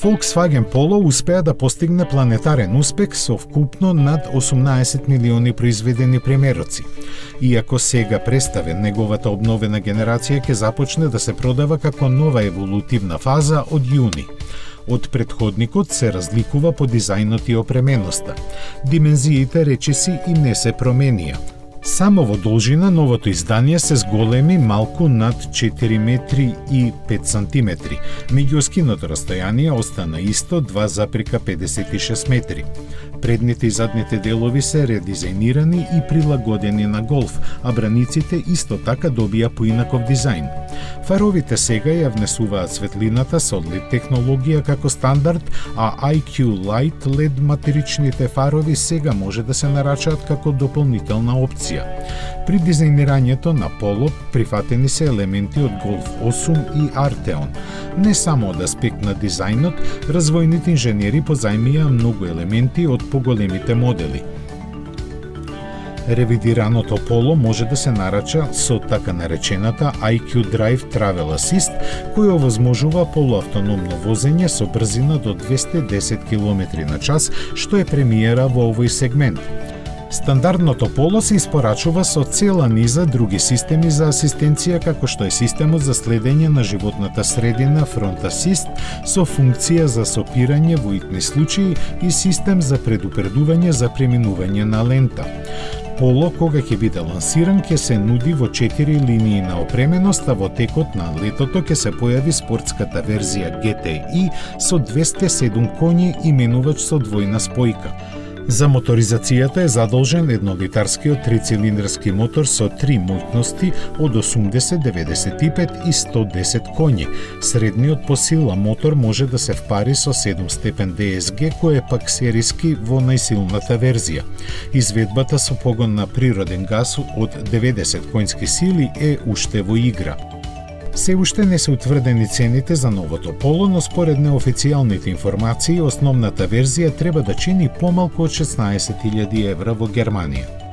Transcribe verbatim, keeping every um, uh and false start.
Volkswagen Polo успеа да постигне планетарен успех со вкупно над осумнаесет милиони произведени примероци. Иако сега представен, неговата обновена генерација ќе започне да се продава како нова еволутивна фаза од јуни. Од претходникот се разликува по дизајнот и опременоста. Димензиите речиси и не се променија. Само во должина новото издание се зголеми малку над четири метри и пет сантиметри. Меѓуоскиното растојание остана исто два запирка педесет и шест метри. Предните и задните делови се редизајнирани и прилагодени на голф, а браниците исто така добија поинаков дизајн. Фаровите сега ја внесуваат светлината со ел и ди технологија како стандард, а ай кју Light ел и ди матричните фарови сега може да се нарачаат како дополнителна опција. При дизајнирањето на Polo прифатени се елементи од Golf осум и Arteon. Не само од аспект на дизајнот, развојните инженери позајмија многу елементи од поголемите модели. Ревидираното Polo може да се нарача со така наречената ай кју Drive Travel Assist, кој овозможува полуавтономно возење со брзина до двесте и десет километри на час, што е премиера во овој сегмент. Стандардното Polo се испорачува со цела низа други системи за асистенција, како што е системот за следење на животната средина Front Assist со функција за сопирање во итни случаи и систем за предупредување за преминување на лента. Polo, кога ќе биде лансиран, ќе се нуди во четири линии на опременост, а во текот на летото ќе се појави спортската верзија джи ти и со двесте и седум коњи именувач со двојна спојка. За моторизацијата е задолжен еднолитарскиот трицилиндарски мотор со три моќности од осумдесет, деветдесет и пет и сто десет коњи. Средниот по сила мотор може да се впари со седум степен ди ес джи, кој е пак сериски во најсилната верзија. Изведбата со погон на природен газ од деветдесет коњски сили е уште во игра. Се уште не се утврдени цените за новото Polo, но според неофицијалните информации, основната верзија треба да чини помалку од шеснаесет илјади евра во Германија.